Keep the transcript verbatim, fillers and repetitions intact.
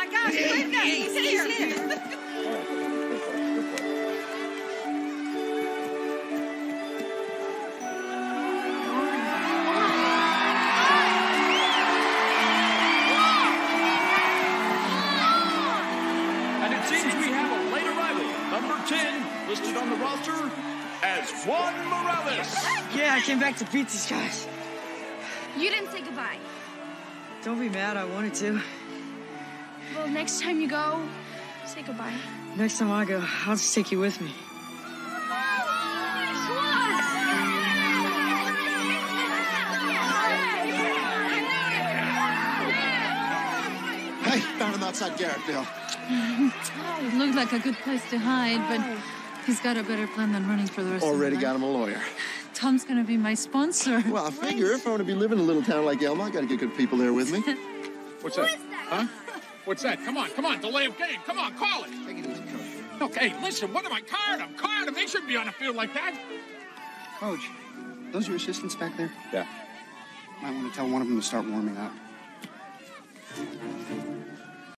my gosh, goodness, he's here. He's here. And it seems we have a late arrival. Number ten, listed on the roster as Juan Morales. Yeah, I came back to beat these guys. You didn't say goodbye. Don't be mad, I wanted to. Well, next time you go, say goodbye. Next time I go, I'll just take you with me. Hey, found him outside Garrettville. It looked like a good place to hide, but he's got a better plan than running for the rest Already of the got him a lawyer. Tom's gonna be my sponsor. Well, I figure if I want to be living in a little town like Elma, I got to get good people there with me. What's that? Huh? What's that? Come on, come on. Delay of game. Come on, call it. Take it easy, Coach. Okay, listen, what am I? Card him, card him. They shouldn't be on the field like that. Coach, those your assistants back there? Yeah. Might want to tell one of them to start warming up.